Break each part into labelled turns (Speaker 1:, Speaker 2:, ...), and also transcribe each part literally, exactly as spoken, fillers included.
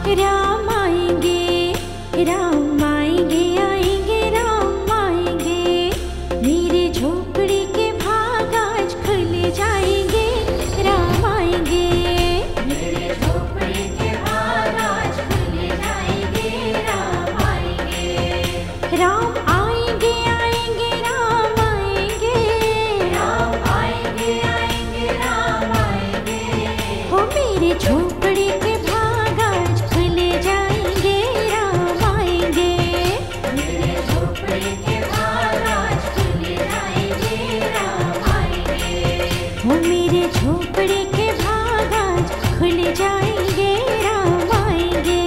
Speaker 1: राम आएंगे, राम आएंगे, आएंगे राम आएंगे। मेरे झोपड़ी के भाग आज खुल जाएंगे। राम आएंगे, मेरे झोपड़ी के भाग आज खुल जाएंगे। राम आएंगे, राम आएंगे, आएंगे राम आएंगे। राम आएंगे, आएंगे राम आएंगे। हो मेरे झोपड़ी के भाग आज खुल जाएंगे। राम आएंगे, मेरे झोपड़ी के भाग आज खुल जाएंगे। राम आएंगे, हो मेरे झोपड़ी के भाग आज खुल जाएंगे। राम आएंगे।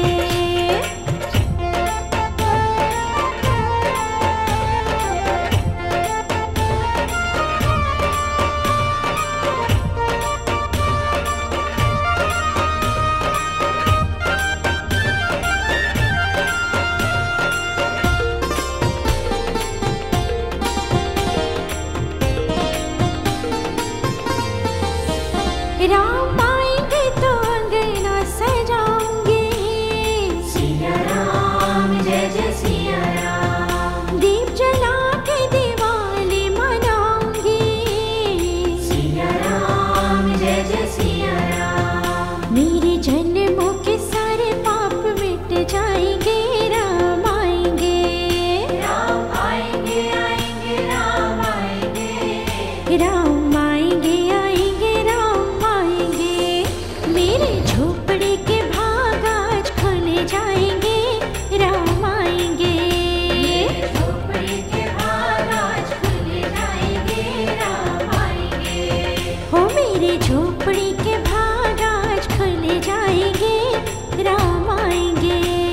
Speaker 1: राम आएंगे तो अंगना सजाऊंगे। सिया राम, जय जय सिया राम। दीप जला के दिवाली मनाऊंगी। सिया राम, जय जय सिया राम। मेरे जन्मों के सारे पाप मिट जाएंगे। राम आएंगे, राम आएंगे, आएंगे राम आएंगे। राम आएंगे, आएंगे राम आएंगे। मेरे झोपड़ी के भाग आज खुल जाएंगे। राम आएंगे, झोपड़ी के भाग आज खुल जाएंगे। राम आएंगे, हो मेरे झोपड़ी के भाग आज खुल जाएंगे। राम आएंगे।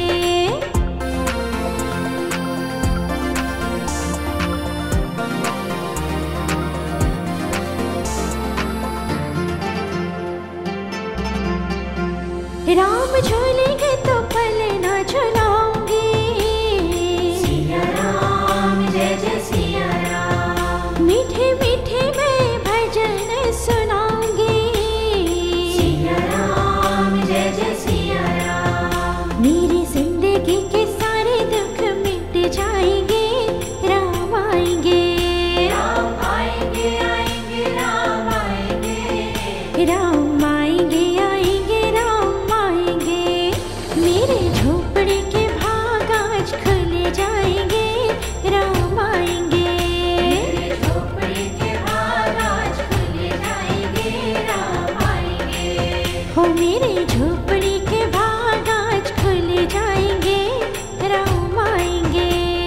Speaker 1: राम झूलेंगे तो पलना झुलाऊंगी। सिया राम, जय जय सिया राम। मीठे मीठे मैं भजन सुनाऊंगी। सिया राम, जय जय सिया राम। मेरी जिंदगी के सारे दुख मिट जाएंगे। राम आएंगे, राम आएंगे, आएंगे राम आएंगे। राम आएंगे, आएंगे राम आएंगे। मेरे झोपड़ी के भाग आज खुल जाएंगे। राम आएंगे, मेरे झोपड़ी के भाग आज खुल जाएंगे। राम आएंगे, हो मेरे झोपड़ी के भाग आज खुल जाएंगे। राम आएंगे।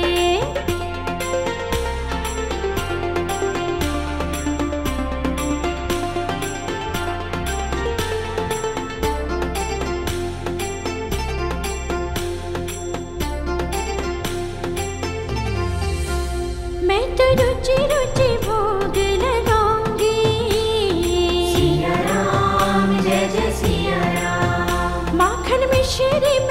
Speaker 1: मैं तो रुचि रुचि भोग लगाऊंगी। सिया राम, जय जय सिया राम। माखन मिश्री